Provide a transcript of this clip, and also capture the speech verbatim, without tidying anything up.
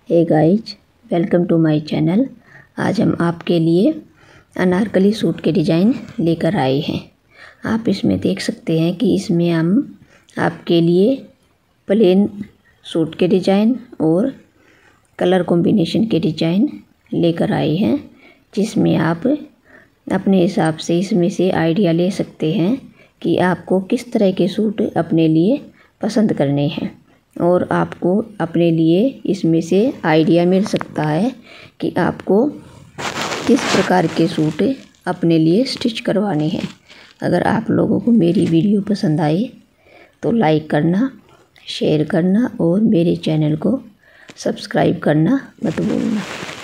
Hey guys, welcome to my channel. आज हम आपके लिए अनारकली सूट के डिज़ाइन लेकर आए हैं। आप इसमें देख सकते हैं कि इसमें हम आपके लिए प्लेन सूट के डिज़ाइन और कलर कॉम्बिनेशन के डिज़ाइन लेकर आए हैं, जिसमें आप अपने हिसाब से इसमें से आइडिया ले सकते हैं कि आपको किस तरह के सूट अपने लिए पसंद करने हैं और आपको अपने लिए इसमें से आइडिया मिल सकता है कि आपको किस प्रकार के सूट अपने लिए स्टिच करवाने हैं। अगर आप लोगों को मेरी वीडियो पसंद आए तो लाइक करना, शेयर करना और मेरे चैनल को सब्सक्राइब करना मत भूलना।